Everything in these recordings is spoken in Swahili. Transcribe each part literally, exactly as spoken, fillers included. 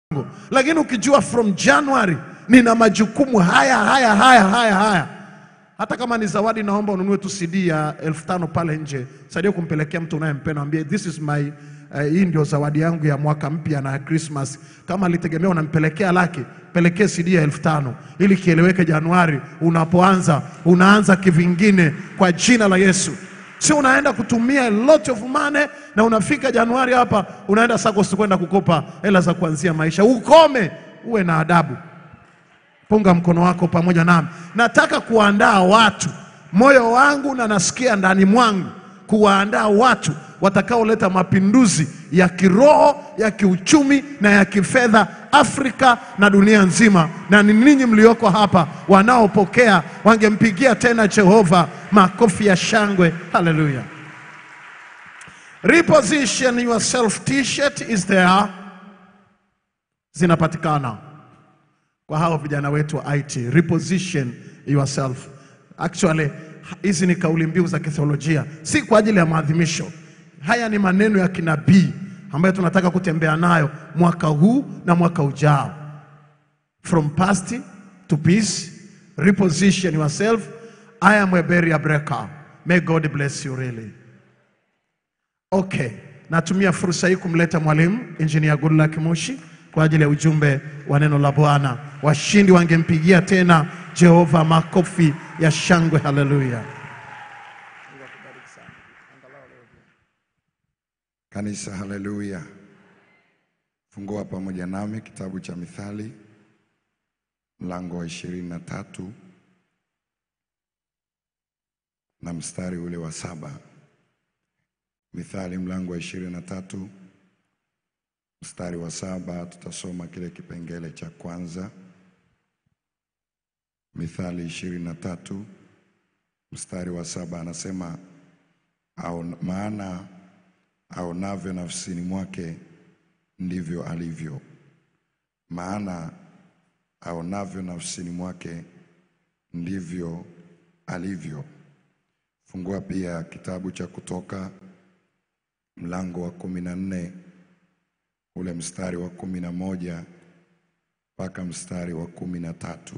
Lakini ukijua from January nina majukumu haya haya haya haya haya, hata kama ni zawadi, naomba ununue tu C D ya elfu tano pale nje, saidia kumpelekea mtu unayempenda, ambie this is my uh, hii ndio zawadi yangu ya mwaka mpya na Christmas. Kama alitegemea unampelekea laki, pelekea C D ya elfu tano ili kieleweke Januari unapoanza, unaanza kivingine kwa jina la Yesu. Sio unaenda kutumia a lot of money na unafika Januari hapa unaenda SACCOS kwenda kukopa hela za kuanzia maisha. Ukome, uwe na adabu. Punga mkono wako pamoja nami. Nataka kuandaa watu, moyo wangu na nasikia ndani mwangu kuandaa watu watakaoleta mapinduzi ya kiroho, ya kiuchumi na ya kifedha Afrika na dunia nzima. Na ni ninyi mlioko hapa wanaopokea, wangempigia tena Jehova makofi ya shangwe. Hallelujah. Reposition yourself t-shirt is there. Zinapatikana kwa hao vijana wetu wa I T. Reposition yourself. Actually, hizi ni kauli mbiu za kitheolojia, si kwa ajili ya maadhimisho. Haya ni maneno ya kinabii ambayo tunataka kutembea nayo mwaka huu na mwaka ujao. From past to peace, reposition yourself. I am a barrier breaker. May God bless you really. Okay, natumia fursa hii kumleta mwalimu Engineer Goodluck Mushi kwa ajili ya ujumbe wa neno la Bwana. Washindi wangempigia tena Jehova makofi ya shangwe. Hallelujah. Kanisa, haleluya. Fungua pamoja nami kitabu cha Mithali mlango wa ishirini na tatu na mstari ule wa saba. Mithali mlango wa ishirini na tatu mstari wa saba, tutasoma kile kipengele cha kwanza. Mithali ishirini na tatu mstari wa saba anasema, au maana aonavyo nafsini mwake ndivyo alivyo. Maana aonavyo nafsini mwake ndivyo alivyo. Fungua pia kitabu cha Kutoka mlango wa kumi na nne ule mstari wa kumi na moja mpaka mstari wa kumi na tatu.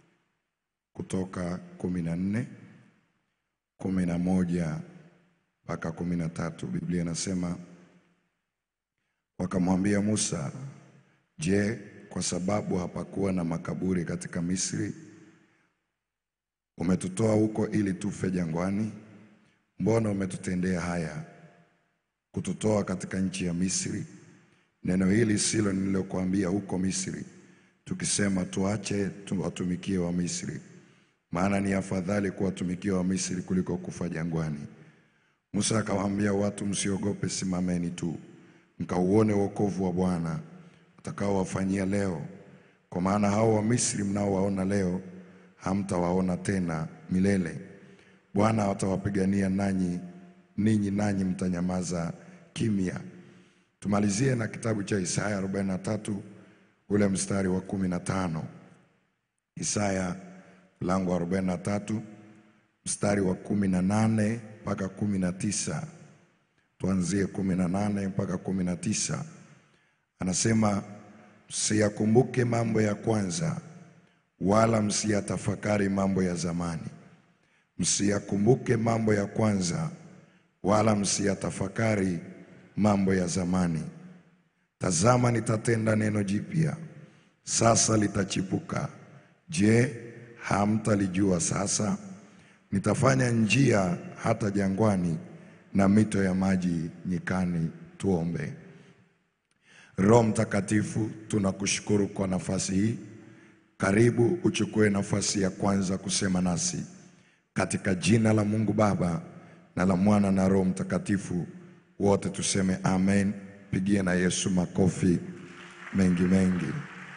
Kutoka kumi na nne kumi na moja mpaka kumi na tatu. Biblia inasema, wakamwambia Musa, je, kwa sababu hapakuwa na makaburi katika Misri umetutoa huko ili tufe jangwani? Mbona umetutendea haya kututoa katika nchi ya Misri? Neno hili silo nililokuambia huko Misri, tukisema tuache tuwatumikie wa Misri, maana ni afadhali kuwatumikia wa Misri kuliko kufa jangwani. Musa akawaambia watu, msiogope, simameni tu mkauone wokovu wa Bwana atakaowafanyia leo, kwa maana hao wa Misri mnaowaona leo hamtawaona tena milele. Bwana atawapigania nanyi ninyi, nanyi mtanyamaza kimya. Tumalizie na kitabu cha Isaya arobaini na tatu ule mstari wa kumi na tano. Isaya mlango arobaini na tatu mstari wa kumi na nane mpaka kumi na tisa. Tuanzie kumi na nane mpaka kumi na tisa. Anasema, msiyakumbuke mambo ya kwanza, wala msiyatafakari mambo ya zamani. Msiyakumbuke mambo ya kwanza, wala msiyatafakari mambo ya zamani. Tazama, nitatenda neno jipya, sasa litachipuka. Je, hamtalijua sasa? Nitafanya njia hata jangwani na mito ya maji nyikani. Tuombe. Roho Mtakatifu, tunakushukuru kwa nafasi hii. Karibu uchukue nafasi ya kwanza kusema nasi, katika jina la Mungu Baba na la Mwana na Roho Mtakatifu. Wote tuseme amen. Pigie na Yesu makofi mengi mengi.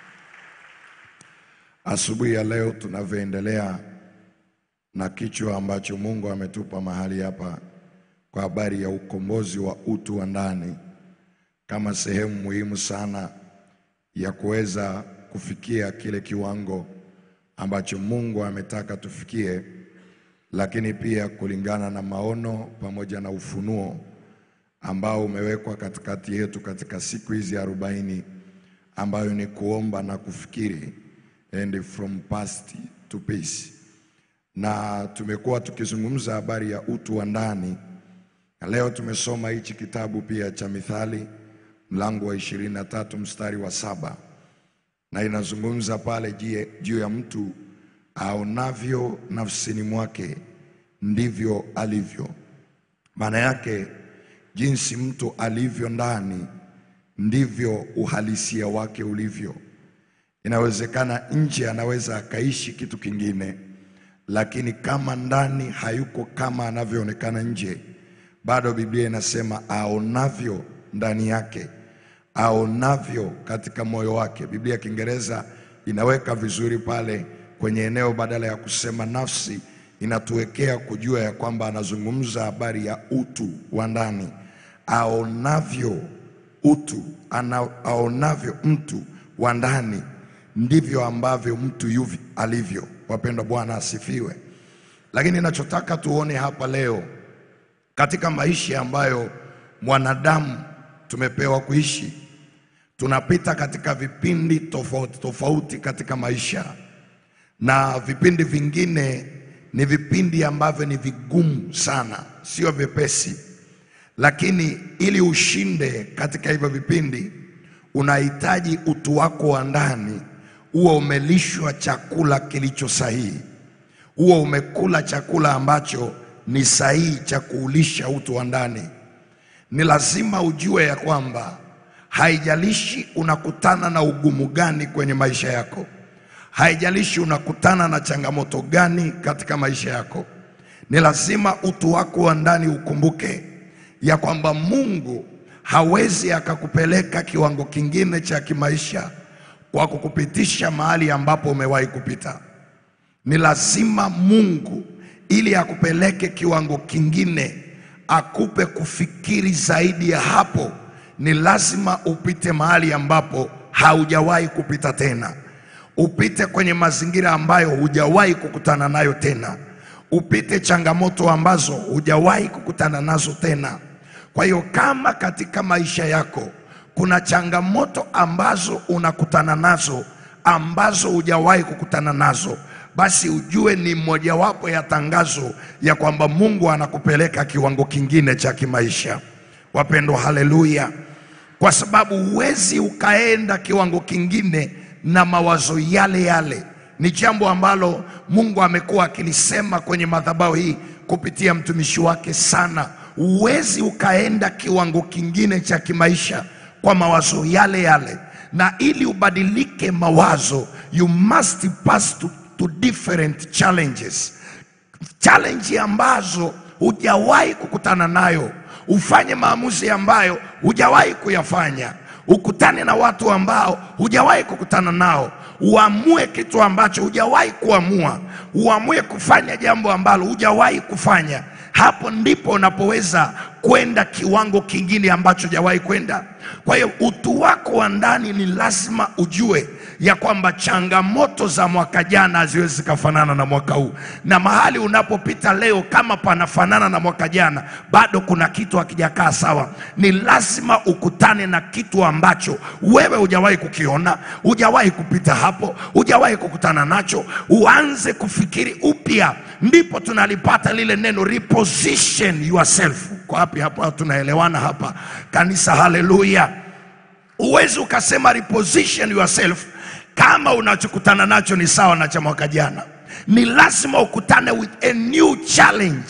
Asubuhi ya leo tunavyoendelea na kichwa ambacho Mungu ametupa mahali hapa kwa habari ya ukombozi wa utu wa ndani, kama sehemu muhimu sana ya kuweza kufikia kile kiwango ambacho Mungu ametaka tufikie, lakini pia kulingana na maono pamoja na ufunuo ambao umewekwa katikati yetu katika siku hizi arobaini ambayo ni kuomba na kufikiri, and from past to peace. Na tumekuwa tukizungumza habari ya utu wa ndani. Na leo tumesoma hichi kitabu pia cha Mithali mlango wa ishirini na tatu mstari wa saba. Na inazungumza pale juu ya mtu aonavyo nafsini mwake ndivyo alivyo. Maana yake jinsi mtu alivyo ndani ndivyo uhalisia wake ulivyo. Inawezekana nje anaweza akaishi kitu kingine, lakini kama ndani hayuko kama anavyoonekana nje, bado Biblia inasema aonavyo ndani yake, aonavyo katika moyo wake. Biblia ya Kiingereza inaweka vizuri pale kwenye eneo, badala ya kusema nafsi, inatuwekea kujua ya kwamba anazungumza habari ya utu wa ndani. Aonavyo utu, ana, aonavyo mtu wa ndani ndivyo ambavyo mtu yuvi alivyo. Wapendwa, Bwana asifiwe. Lakini ninachotaka tuone hapa leo, katika maisha ambayo mwanadamu tumepewa kuishi, tunapita katika vipindi tofauti tofauti katika maisha, na vipindi vingine ni vipindi ambavyo ni vigumu sana, sio vyepesi. Lakini ili ushinde katika hivyo vipindi, unahitaji utu wako wa ndani uwe umelishwa chakula kilicho sahihi, uwe umekula chakula ambacho ni sahihi cha kuulisha utu wa ndani. Ni lazima ujue ya kwamba haijalishi unakutana na ugumu gani kwenye maisha yako, haijalishi unakutana na changamoto gani katika maisha yako, ni lazima utu wako wa ndani ukumbuke ya kwamba Mungu hawezi akakupeleka kiwango kingine cha kimaisha kwa kukupitisha mahali ambapo umewahi kupita. Ni lazima Mungu ili akupeleke kiwango kingine, akupe kufikiri zaidi ya hapo, ni lazima upite mahali ambapo haujawahi kupita tena. Upite kwenye mazingira ambayo hujawahi kukutana nayo tena. Upite changamoto ambazo hujawahi kukutana nazo tena. Kwa hiyo kama katika maisha yako kuna changamoto ambazo unakutana nazo ambazo hujawahi kukutana nazo, basi ujue ni mojawapo ya tangazo ya kwamba Mungu anakupeleka kiwango kingine cha kimaisha. Wapendwa, haleluya. Kwa sababu huwezi ukaenda kiwango kingine na mawazo yale yale. Ni jambo ambalo Mungu amekuwa akilisema kwenye madhabahu hii kupitia mtumishi wake sana. Huwezi ukaenda kiwango kingine cha kimaisha kwa mawazo yale yale. Na ili ubadilike mawazo, you must pass to, to different challenges. Challenge ambazo hujawahi kukutana nayo. Ufanye maamuzi ambayo hujawahi kuyafanya. Ukutane na watu ambao hujawahi kukutana nao. Uamue kitu ambacho hujawahi kuamua. Uamue kufanya jambo ambalo hujawahi kufanya. Hapo ndipo unapoweza kwenda kiwango kingine ambacho hujawahi kwenda. Kwa hiyo utu wako wa ndani ni lazima ujue ya kwamba changamoto za mwaka jana haziwezi kufanana na mwaka huu. Na mahali unapopita leo kama panafanana na mwaka jana, bado kuna kitu hakijakaa sawa. Ni lazima ukutane na kitu ambacho wewe hujawahi kukiona, hujawahi kupita hapo, hujawahi kukutana nacho, uanze kufikiri upya. Ndipo tunalipata lile neno reposition yourself. Kwa hapi hapa tunaelewana hapa kanisa, haleluya. Uwezi ukasema reposition yourself kama unachokutana nacho ni sawa na cha mwaka jana. Ni lazima ukutane with a new challenge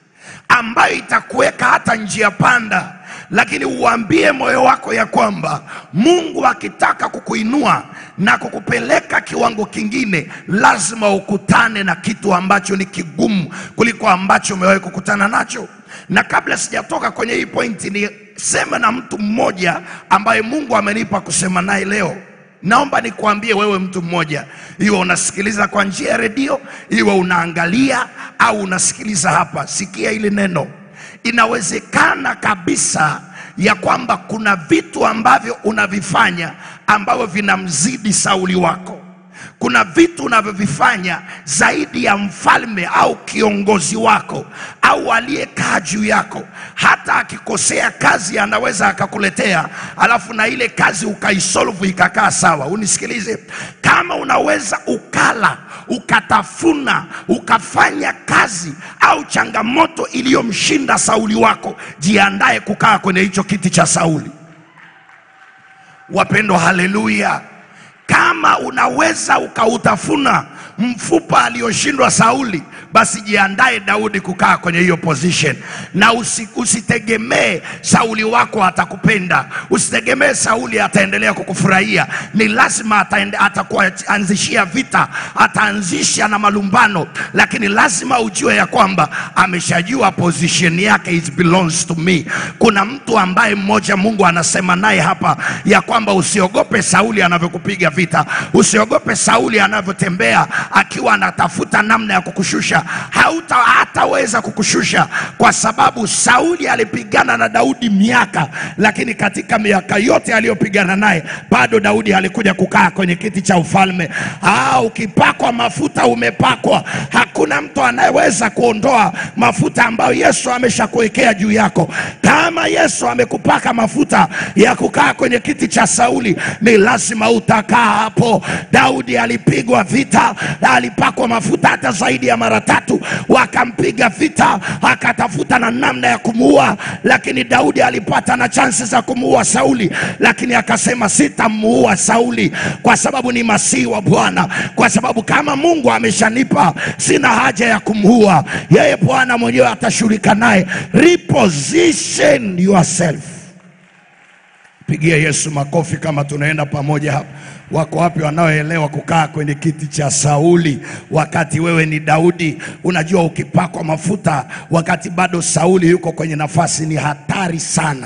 ambayo itakuweka hata njia panda. Lakini uambie moyo wako ya kwamba Mungu akitaka kukuinua na kukupeleka kiwango kingine, lazima ukutane na kitu ambacho ni kigumu kuliko ambacho umewahi kukutana nacho. Na kabla sijatoka kwenye hii pointi, ni sema na mtu mmoja ambaye Mungu amenipa kusema naye leo. Naomba nikuambie wewe mtu mmoja, iwe unasikiliza kwa njia ya redio, iwe unaangalia au unasikiliza hapa, sikia ile neno. Inawezekana kabisa ya kwamba kuna vitu ambavyo unavifanya ambavyo vinamzidi Sauli wako. kuna vitu unavyovifanya zaidi ya mfalme au kiongozi wako au aliyekaa juu yako. Hata akikosea kazi anaweza akakuletea, alafu na ile kazi ukaisolve ikakaa sawa. Unisikilize, kama unaweza ukala, ukatafuna, ukafanya kazi au changamoto iliyomshinda Sauli wako, jiandae kukaa kwenye hicho kiti cha Sauli. Wapendwa, haleluya. Kama unaweza ukautafuna mfupa alioshindwa Sauli, basi jiandae Daudi kukaa kwenye hiyo position. Na usi, usitegemee Sauli wako atakupenda, usitegemee Sauli ataendelea kukufurahia. Ni lazima ataende, atakuanzishia vita, ataanzisha na malumbano, lakini lazima ujue ya kwamba ameshajua position yake, it belongs to me. Kuna mtu ambaye mmoja Mungu anasema naye hapa ya kwamba usiogope Sauli anavyokupiga vita, usiogope Sauli anavyotembea akiwa anatafuta namna ya kukushusha. Hauta hataweza kukushusha, kwa sababu Sauli alipigana na Daudi miaka, lakini katika miaka yote aliyopigana naye bado Daudi alikuja kukaa kwenye kiti cha ufalme. Ah, ukipakwa mafuta umepakwa. Hakuna mtu anayeweza kuondoa mafuta ambayo Yesu ameshakuwekea juu yako. Kama Yesu amekupaka mafuta ya kukaa kwenye kiti cha Sauli, ni lazima utakaa hapo. Daudi alipigwa vita, alipakwa mafuta hata zaidi ya mara tatu, wakampiga vita, akatafuta na namna ya kumuua, lakini Daudi alipata na chances za kumuua Sauli, lakini akasema sitamuua Sauli kwa sababu ni Masihi wa Bwana, kwa sababu kama Mungu ameshanipa sina haja ya kumuua, yeye Bwana mwenyewe atashughulika naye. Reposition yourself. Pigia Yesu makofi kama tunaenda pamoja hapa. Wako wapi wanaoelewa kukaa kwenye kiti cha Sauli wakati wewe ni Daudi? Unajua ukipakwa mafuta wakati bado Sauli yuko kwenye nafasi ni hatari sana.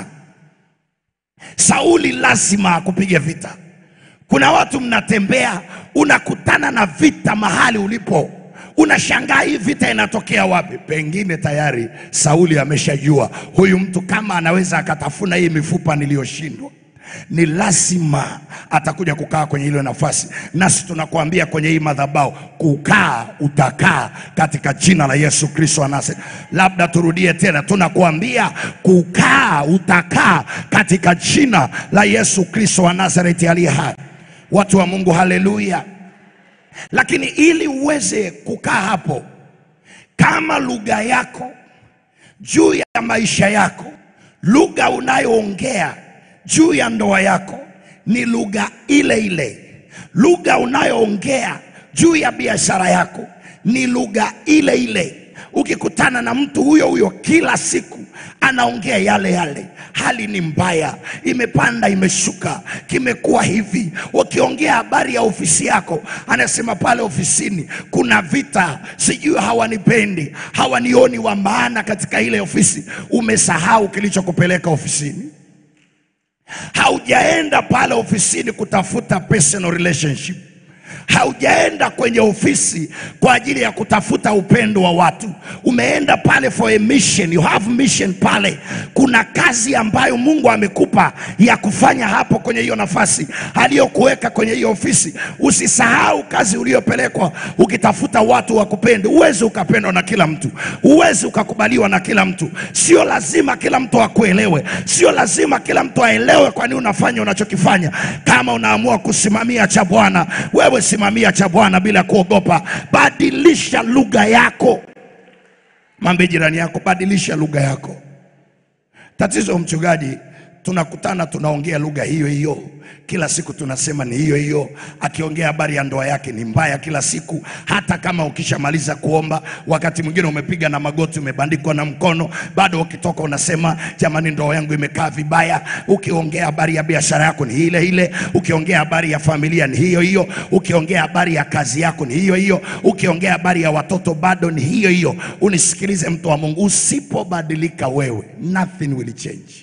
Sauli lazima akupige vita. Kuna watu mnatembea, unakutana na vita mahali ulipo, unashangaa hii vita inatokea wapi? Pengine tayari Sauli ameshajua huyu mtu kama anaweza akatafuna hii mifupa niliyoshindwa, ni lazima atakuja kukaa kwenye ile nafasi. Nasi tunakuambia kwenye hii madhabahu, kukaa utakaa katika jina la Yesu Kristo anase. Labda turudie tena, tunakuambia kukaa utakaa katika jina la Yesu Kristo wa Nazareti aliye hai. Watu wa Mungu, haleluya. Lakini ili uweze kukaa hapo, kama lugha yako juu ya maisha yako, lugha unayoongea juu ya ndoa yako ni lugha ile ile, lugha unayoongea juu ya biashara yako ni lugha ile ile, ukikutana na mtu huyo huyo kila siku anaongea yale yale, hali ni mbaya, imepanda imeshuka, kimekuwa hivi. Ukiongea habari ya ofisi yako, anasema pale ofisini kuna vita, sijui hawanipendi, hawanioni wa maana katika ile ofisi. Umesahau kilichokupeleka ofisini. Haujaenda pale ofisini kutafuta personal relationship. Haujaenda kwenye ofisi kwa ajili ya kutafuta upendo wa watu. Umeenda pale for a mission. You have mission pale. Kuna kazi ambayo Mungu amekupa ya kufanya hapo kwenye hiyo nafasi aliyokuweka kwenye hiyo ofisi. Usisahau kazi uliyopelekwa ukitafuta watu wa kupenda. Uwezi ukapendwa na kila mtu, uwezi ukakubaliwa na kila mtu. Sio lazima kila mtu akuelewe, sio lazima kila mtu aelewe kwa nini unafanya unachokifanya. Kama unaamua kusimamia cha Bwana, wewe simamia cha Bwana bila kuogopa. Badilisha lugha yako. Mwambie jirani yako, badilisha lugha yako. Tatizo mchungaji, tunakutana tunaongea lugha hiyo hiyo kila siku, tunasema ni hiyo hiyo. Akiongea habari ya ndoa yake ni mbaya kila siku, hata kama ukishamaliza kuomba, wakati mwingine umepiga na magoti, umebandikwa na mkono, bado ukitoka unasema jamani ndoa yangu imekaa vibaya. Ukiongea habari ya biashara yako ni ile ile, ukiongea habari ya familia ni hiyo hiyo, ukiongea habari ya kazi yako ni hiyo hiyo, ukiongea habari ya watoto bado ni hiyo hiyo. Unisikilize mtu wa Mungu, usipobadilika wewe, nothing will change.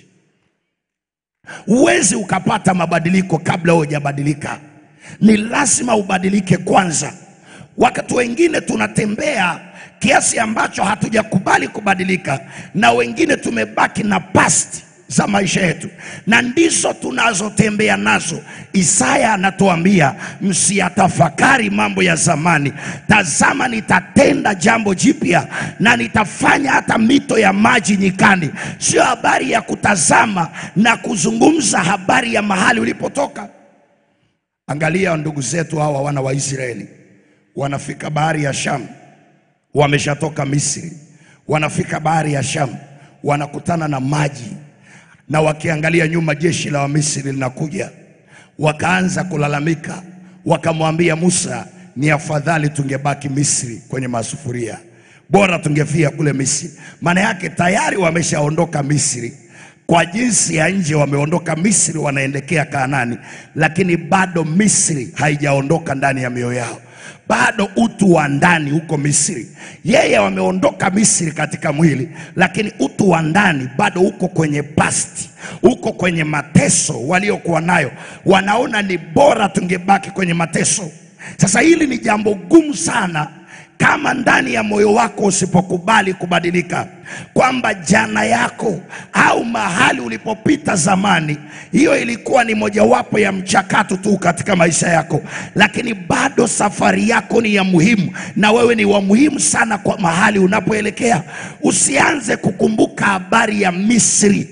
Uwezi ukapata mabadiliko kabla hujabadilika. Ni lazima ubadilike kwanza. Wakati wengine tunatembea kiasi ambacho hatujakubali kubadilika, na wengine tumebaki na past za maisha yetu, na ndizo tunazotembea nazo. Isaya anatuambia msiyatafakari mambo ya zamani, tazama nitatenda jambo jipya na nitafanya hata mito ya maji nyikani. Sio habari ya kutazama na kuzungumza habari ya mahali ulipotoka. Angalia ndugu zetu hawa wana wa Israeli, wanafika bahari ya Shamu, wameshatoka Misri, wanafika bahari ya Shamu, wanakutana na maji, na wakiangalia nyuma jeshi la Wamisri linakuja. Wakaanza kulalamika, wakamwambia Musa, ni afadhali tungebaki Misri kwenye masufuria, bora tungefia kule Misri. Maana yake tayari wameshaondoka Misri, kwa jinsi ya nje wameondoka Misri, wanaelekea Kanaani, lakini bado Misri haijaondoka ndani ya mioyo yao. Bado utu wa ndani huko Misri. Yeye wameondoka Misri katika mwili, lakini utu wa ndani bado uko kwenye past, uko kwenye mateso waliokuwa nayo. Wanaona ni bora tungebaki kwenye mateso. Sasa hili ni jambo gumu sana kama ndani ya moyo wako usipokubali kubadilika, kwamba jana yako au mahali ulipopita zamani, hiyo ilikuwa ni mojawapo ya mchakato tu katika maisha yako, lakini bado safari yako ni ya muhimu, na wewe ni wa muhimu sana kwa mahali unapoelekea. Usianze kukumbuka habari ya Misri.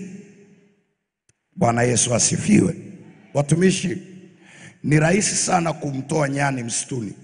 Bwana Yesu asifiwe. Watumishi, ni rahisi sana kumtoa nyani msituni.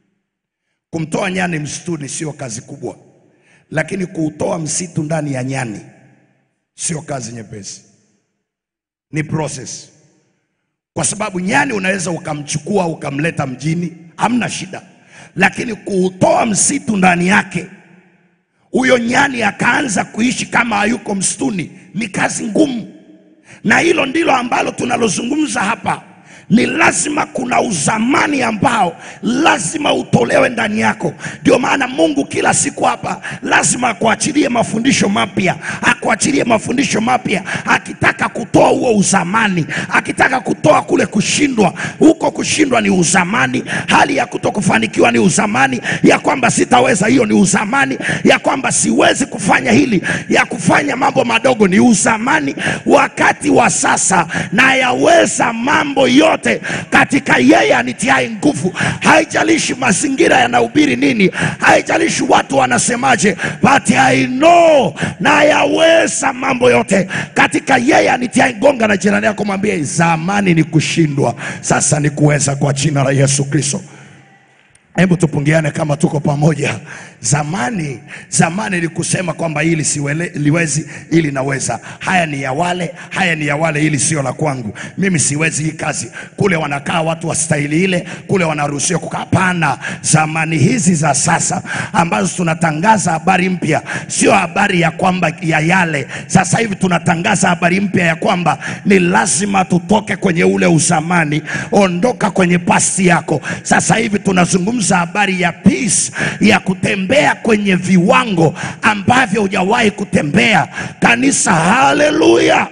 Kumtoa nyani msituni sio kazi kubwa, lakini kuutoa msitu ndani ya nyani sio kazi nyepesi. Ni process. Kwa sababu nyani unaweza ukamchukua ukamleta mjini, hamna shida, lakini kuutoa msitu ndani yake, huyo nyani akaanza kuishi kama hayuko msituni, ni kazi ngumu. Na hilo ndilo ambalo tunalozungumza hapa. Ni lazima kuna uzamani ambao lazima utolewe ndani yako. Ndio maana Mungu kila siku hapa lazima akuachilie mafundisho mapya, akuachilie mafundisho mapya, akitaka kutoa huo uzamani, akitaka kutoa kule kushindwa. Huko kushindwa ni uzamani, hali ya kutokufanikiwa ni uzamani, ya kwamba sitaweza, hiyo ni uzamani, ya kwamba siwezi kufanya hili, ya kufanya mambo madogo ni uzamani. Wakati wa sasa na yaweza mambo yote katika yeye anitiaye nguvu. Haijalishi mazingira yanahubiri nini, haijalishi watu wanasemaje, but I know na yaweza mambo yote katika yeye anitiaye. Gonga na jirani yako, mwambie zamani ni kushindwa, sasa ni kuweza, kwa jina la Yesu Kristo. Hebu tupungiane kama tuko pamoja. Zamani, zamani ni kusema kwamba hili siwezi, hili naweza. Haya ni ya wale, haya ni ya wale, hili sio la kwangu. Mimi siwezi hii kazi. Kule wanakaa watu wa staili ile, kule wanaruhusiwa kukaa. Hapana. Zamani hizi za sasa ambazo tunatangaza habari mpya, sio habari ya kwamba ya yale. Sasa hivi tunatangaza habari mpya ya kwamba ni lazima tutoke kwenye ule uzamani. Ondoka kwenye pasti yako. Sasa hivi tunazungumza habari ya peace, ya kutembea kwenye viwango ambavyo hujawahi kutembea. Kanisa, haleluya.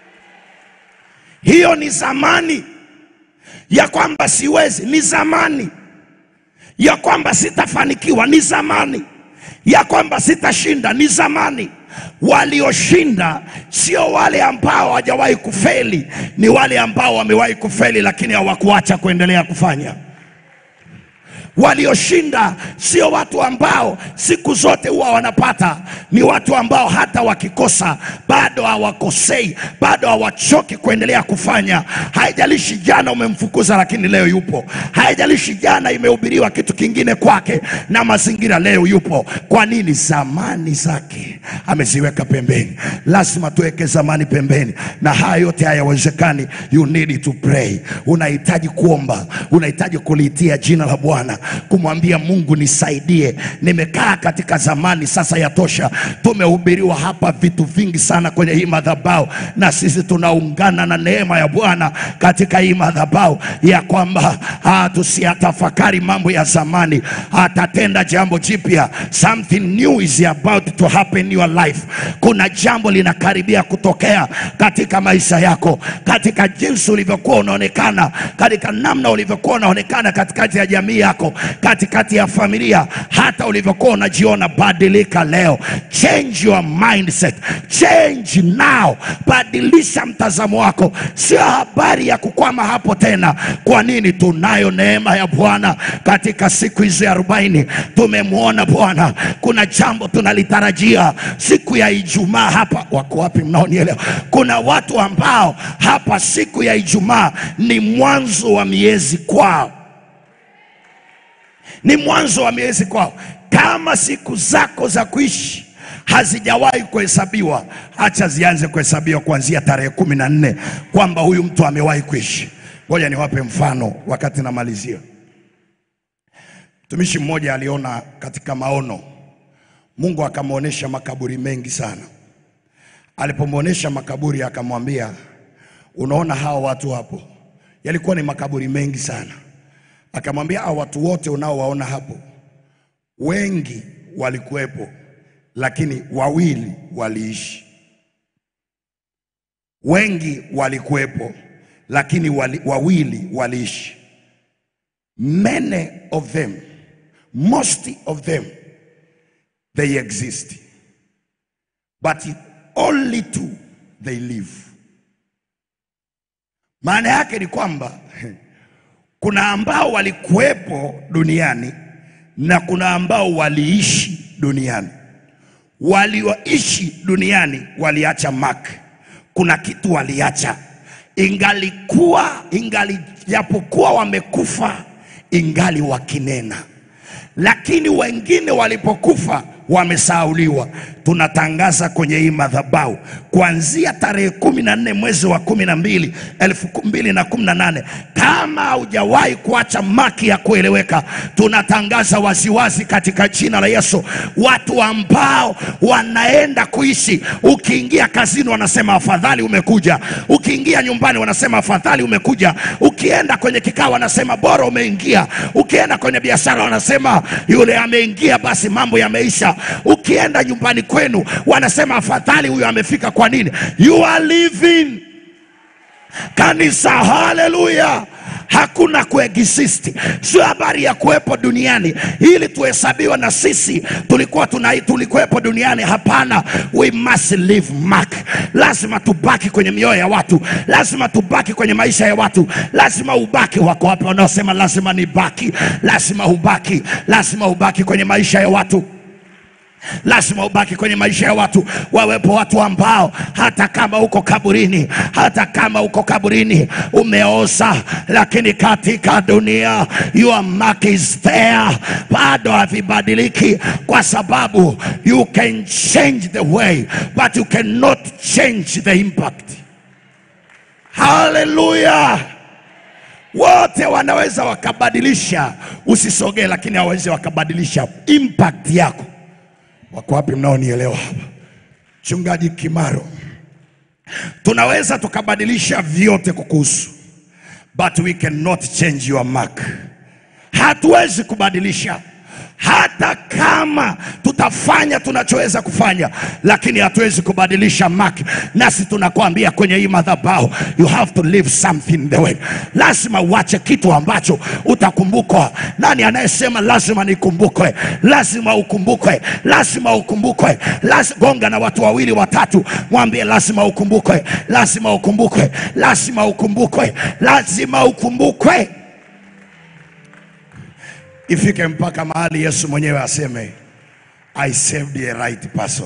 Hiyo ni zamani. Ya kwamba siwezi ni zamani. Ya kwamba sitafanikiwa ni zamani. Ya kwamba sitashinda ni zamani. Walioshinda sio wale ambao hawajawahi kufeli, ni wale ambao wamewahi kufeli lakini hawakuacha kuendelea kufanya. Walioshinda sio watu ambao siku zote huwa wanapata, ni watu ambao hata wakikosa bado hawakosei, bado hawachoki kuendelea kufanya. Haijalishi jana umemfukuza lakini leo yupo. Haijalishi jana imehubiriwa kitu kingine kwake na mazingira, leo yupo. Kwa nini? Zamani zake ameziweka pembeni. Lazima tuweke zamani pembeni, na haya yote hayawezekani. You need to pray. Unahitaji kuomba, unahitaji kuliitia jina la Bwana, kumwambia Mungu nisaidie, nimekaa katika zamani, sasa yatosha. Tumehubiriwa hapa vitu vingi sana kwenye hii madhabahu, na sisi tunaungana na neema ya Bwana katika hii madhabahu ya kwamba tusiyatafakari mambo ya zamani. Atatenda jambo jipya. Something new is about to happen in your life. Kuna jambo linakaribia kutokea katika maisha yako, katika jinsi ulivyokuwa unaonekana, katika namna ulivyokuwa unaonekana katikati ya jamii yako. yako, katikati ya familia, hata ulivyokuwa unajiona. Badilika leo. Change your mindset. Change now. Badilisha mtazamo wako. Sio habari ya kukwama hapo tena. Kwa nini? Tunayo neema ya Bwana katika siku hizi arobaini. Tumemwona Bwana. Kuna jambo tunalitarajia siku ya Ijumaa hapa. Wako wapi mnaonielewa? Kuna watu ambao hapa siku ya Ijumaa ni mwanzo wa miezi kwao. Ni mwanzo wa miezi kwao. Kama siku zako za kuishi hazijawahi kuhesabiwa, acha zianze kuhesabiwa kuanzia tarehe kumi na nne, kwamba huyu mtu amewahi kuishi. Ngoja niwape mfano wakati namalizia. Mtumishi mmoja aliona katika maono, Mungu akamuonesha makaburi mengi sana. Alipomuonesha makaburi akamwambia, unaona hao watu hapo? Yalikuwa ni makaburi mengi sana. Akamwambia, hao watu wote unaowaona hapo, wengi walikuwepo, lakini wawili waliishi. Wengi walikuwepo, lakini wali, wawili waliishi. Many of them, most of them, they exist, but only two they live. Maana yake ni kwamba kuna ambao walikuwepo duniani na kuna ambao waliishi duniani. Walioishi duniani waliacha mark. Kuna kitu waliacha. Ingalikuwa ingali japokuwa wamekufa, ingali wakinena. Lakini wengine walipokufa wamesauliwa. Tunatangaza kwenye hii madhabahu kuanzia tarehe kumi na nne mwezi wa kumi na mbili elfu mbili na kumi na nane, kama haujawahi kuacha maki ya kueleweka, tunatangaza waziwazi katika jina la Yesu, watu ambao wanaenda kuishi. Ukiingia kazini wanasema afadhali umekuja. Ukiingia nyumbani wanasema afadhali umekuja. Ukienda kwenye kikao wanasema bora umeingia. Ukienda kwenye biashara wanasema yule ameingia, basi mambo yameisha. Ukienda nyumbani kwenu wanasema afadhali huyo amefika. Kwa nini? You are living. Kanisa, haleluya. Hakuna kuexist. Sio habari ya kuwepo duniani ili tuhesabiwa na sisi tulikuwa tunai tulikuwepo duniani. Hapana. We must live mark. Lazima tubaki kwenye mioyo ya watu. Lazima tubaki kwenye maisha ya watu. Lazima ubaki. Wako wapi wanaosema lazima nibaki? Lazima ubaki. Lazima ubaki kwenye maisha ya watu. Lazima ubaki kwenye maisha ya watu. Wawepo watu ambao hata kama uko kaburini, hata kama uko kaburini umeoza, lakini katika dunia your mark is there. Bado havibadiliki, kwa sababu you can change the way but you cannot change the impact. Hallelujah. Wote wanaweza wakabadilisha usisogee, lakini hawawezi wakabadilisha impact yako. Wako wapi mnaonielewa hapa? Mchungaji Kimaro, tunaweza tukabadilisha vyote kukuhusu, but we cannot change your mark. Hatuwezi kubadilisha. Hata kama tutafanya tunachoweza kufanya, lakini hatuwezi kubadilisha mark. Nasi tunakuambia kwenye hii madhabahu, you have to leave something the way. Lazima uache kitu ambacho utakumbukwa. Nani anayesema lazima nikumbukwe? Lazima ukumbukwe. Lazima ukumbukwe. Lazima gonga na watu wawili watatu, mwambie lazima ukumbukwe. Lazima ukumbukwe. Lazima ukumbukwe. Lazima ukumbukwe. Ifike mpaka mahali Yesu mwenyewe aseme I saved a right person.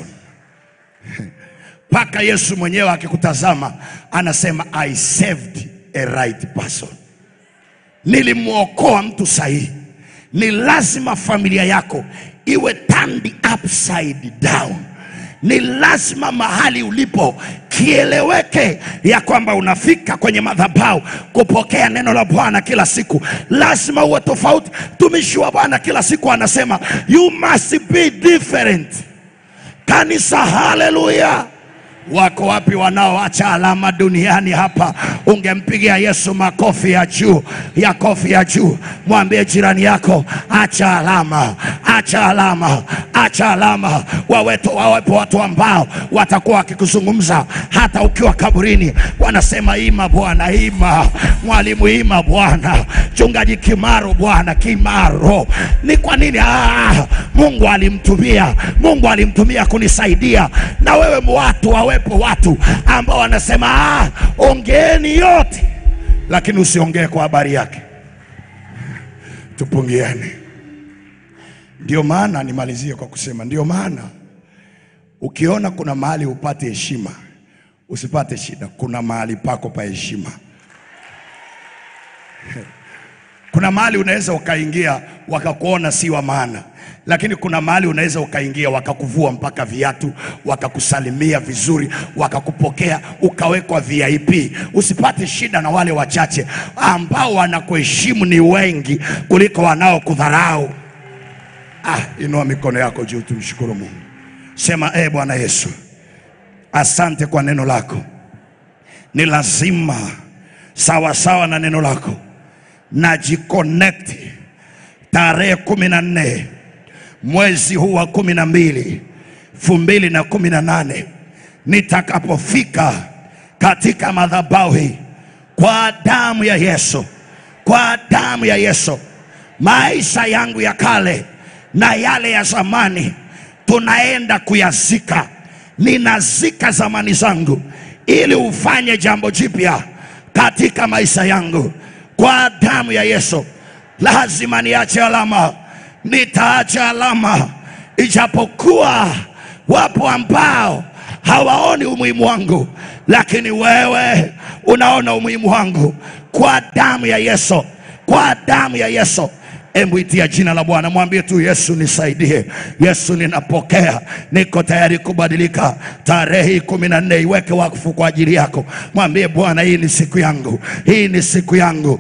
Paka Yesu mwenyewe akikutazama anasema I saved a right person. Nilimuokoa mtu sahihi. Ni lazima familia yako iwe turned upside down. Ni lazima mahali ulipo kieleweke ya kwamba unafika kwenye madhabahu kupokea neno la Bwana kila siku. Lazima uwe tofauti. Tumishi wa Bwana kila siku anasema you must be different. Kanisa, haleluya. Wako wapi wanaoacha alama duniani hapa? Ungempigia Yesu makofi ya juu, ya kofi ya juu. Mwambie jirani yako, acha alama, acha alama, acha alama. Wawepo wawepo watu ambao watakuwa wakikuzungumza hata ukiwa kaburini. Wanasema ima Bwana, ima mwalimu, ima Bwana, chungaji Kimaro, Bwana Kimaro. Ni kwa nini? Ah, Mungu alimtumia, Mungu alimtumia kunisaidia. Na wewe watu, wawepo watu ambao wanasema ah, ongeeni yote, lakini usiongee kwa habari yake. Tupungiane. Ndio maana nimalizie kwa kusema, ndio maana ukiona kuna mahali upate heshima, usipate shida. Kuna mahali pako pa heshima. Kuna mahali unaweza ukaingia wakakuona si wa maana, lakini kuna mahali unaweza ukaingia wakakuvua mpaka viatu, wakakusalimia vizuri, wakakupokea, ukawekwa V I P. Usipate shida na wale wachache ambao wanakuheshimu ni wengi kuliko wanaokudharau. Ah, inua mikono yako juu, tumshukuru Mungu. Sema, eh Bwana Yesu, asante kwa neno lako. Ni lazima sawa sawa na neno lako najiconnect tarehe kumi na nne mwezi huu wa kumi na mbili elfu mbili na kumi na nane nitakapofika katika madhabahu kwa damu ya Yesu, kwa damu ya Yesu, maisha yangu ya kale na yale ya zamani tunaenda kuyazika. Ninazika zamani zangu ili ufanye jambo jipya katika maisha yangu. Kwa damu ya Yesu lazima niache alama, nitaacha alama. Ijapokuwa wapo ambao hawaoni umuhimu wangu, lakini wewe unaona umuhimu wangu. Kwa damu ya Yesu, kwa damu ya Yesu. Hebu itia jina la Bwana, mwambie tu, Yesu nisaidie, Yesu ninapokea, niko tayari kubadilika. Tarehe kumi na nne iweke wakfu kwa ajili yako. Mwambie Bwana, hii ni siku yangu, hii ni siku yangu,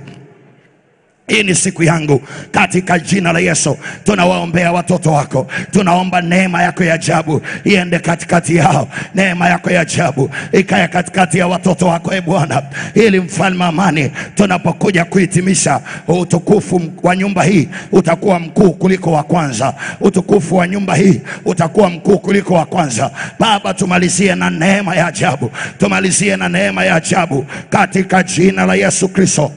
hii ni siku yangu. Katika jina la Yesu tunawaombea watoto wako. Tunaomba neema yako ya ajabu iende katikati yao, neema yako ya ajabu ikae katikati ya watoto wako, e Bwana, ili mfalme amani, tunapokuja kuhitimisha, utukufu wa nyumba hii utakuwa mkuu kuliko wa kwanza. Utukufu wa nyumba hii utakuwa mkuu kuliko wa kwanza. Baba, tumalizie na neema ya ajabu, tumalizie na neema ya ajabu katika jina la Yesu Kristo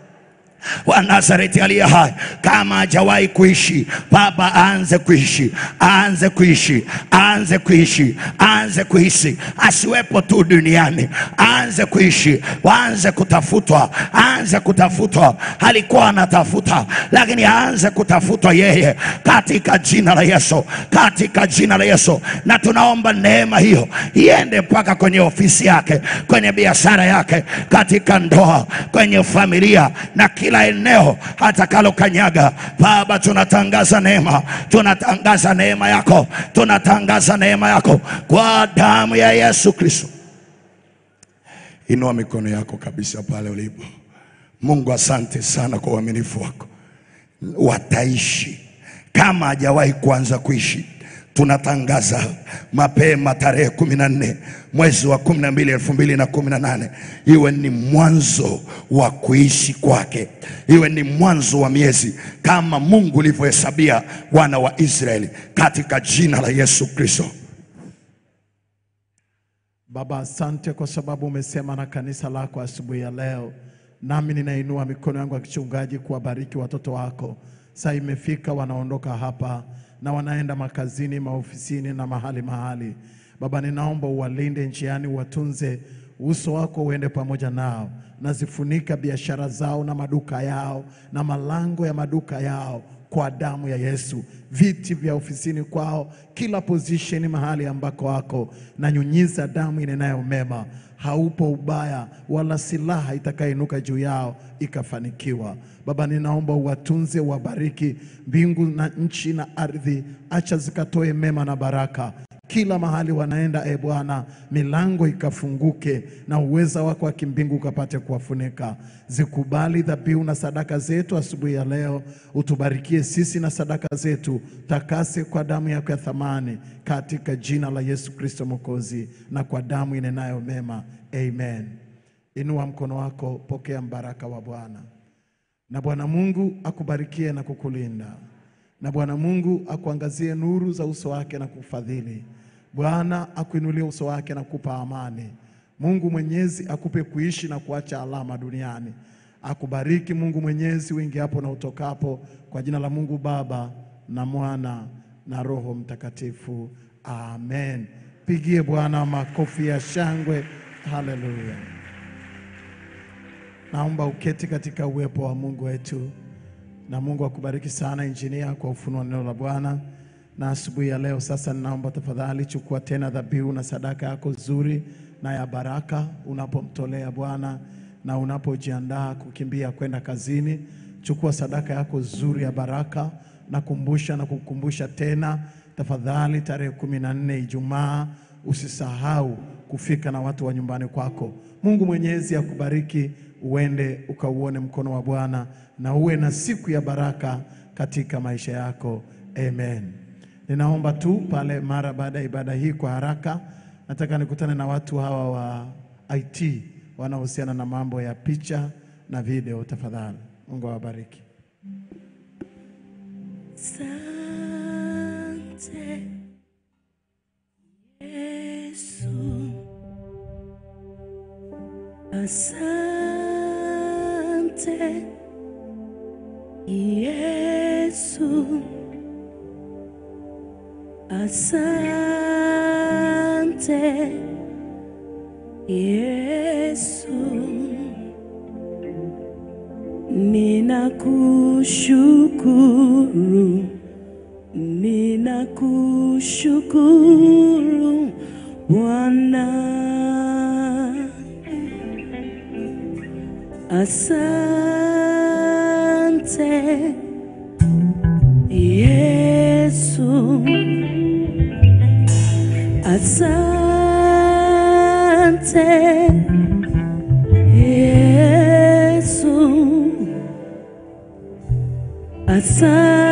wa Nazareti aliye hai. Kama hajawahi kuishi, Baba, aanze kuishi, aanze kuishi, aanze kuishi, aanze kuishi. Asiwepo tu duniani, aanze kuishi, aanze kutafutwa, aanze kutafutwa. Alikuwa anatafuta, lakini aanze kutafutwa yeye katika jina la Yesu, katika jina la Yesu. Na tunaomba neema hiyo iende mpaka kwenye ofisi yake, kwenye biashara yake, katika ndoa, kwenye familia na kila eneo atakalo kanyaga. Baba, tunatangaza neema, tunatangaza neema yako, tunatangaza neema yako kwa damu ya Yesu Kristo. Inua mikono yako kabisa pale ulipo. Mungu, asante sana kwa uaminifu wako. Wataishi kama hajawahi kuanza kuishi. Tunatangaza mapema tarehe kumi na nne mwezi wa kumi na mbili elfu mbili na kumi na nane iwe ni mwanzo wa kuishi kwake, iwe ni mwanzo wa miezi kama Mungu alivyohesabia wana wa Israeli, katika jina la Yesu Kristo. Baba, asante kwa sababu umesema na kanisa lako asubuhi ya leo. Nami ninainua mikono yangu ya kichungaji kuwabariki watoto wako. Saa imefika wanaondoka hapa na wanaenda makazini, maofisini na mahali mahali. Baba, ninaomba uwalinde njiani, uwatunze, uso wako uende pamoja nao. Nazifunika biashara zao na maduka yao na malango ya maduka yao kwa damu ya Yesu. Viti vya ofisini kwao, kila position mahali ambako wako, na nyunyiza damu inenayo mema. Haupo ubaya wala silaha itakainuka juu yao ikafanikiwa. Baba, ninaomba uwatunze, uwabariki. Mbingu na nchi na ardhi acha zikatoe mema na baraka. kila mahali wanaenda, e Bwana, milango ikafunguke na uweza wako wa kimbingu ukapate kuwafunika. Zikubali dhabihu na sadaka zetu asubuhi ya leo, utubarikie sisi na sadaka zetu, takase kwa damu yako ya thamani, katika jina la Yesu Kristo Mwokozi, na kwa damu inenayo mema. Amen. Inua mkono wako, pokea mbaraka wa Bwana. Na Bwana Mungu akubarikie na kukulinda. Na Bwana Mungu akuangazie nuru za uso wake na kufadhili. Bwana akuinulie uso wake na kukupa amani. Mungu Mwenyezi akupe kuishi na kuacha alama duniani. Akubariki Mungu Mwenyezi uingiapo na utokapo, kwa jina la Mungu Baba na Mwana na Roho Mtakatifu. Amen. Pigie Bwana makofi ya shangwe. Haleluya. Naomba uketi katika uwepo wa Mungu wetu. Na Mungu akubariki sana injinia kwa ufunuo neno la Bwana. Na asubuhi ya leo sasa ninaomba tafadhali chukua tena dhabihu na sadaka yako nzuri na ya baraka unapomtolea Bwana na unapojiandaa kukimbia kwenda kazini. Chukua sadaka yako nzuri ya baraka, na kumbusha na kukumbusha tena tafadhali, tarehe kumi na nne Ijumaa usisahau kufika na watu wa nyumbani kwako. Mungu Mwenyezi akubariki, uende ukauone mkono wa Bwana na uwe na siku ya baraka katika maisha yako. Amen. Ninaomba tu pale mara baada ya ibada hii kwa haraka, nataka nikutane na watu hawa wa I T wanaohusiana na mambo ya picha na video. Tafadhali, Mungu awabariki. Asante Yesu, asante Yesu, asante Yesu, ninakushukuru, ninakushukuru Bwana. Asante Yesu, asante Yesu, asante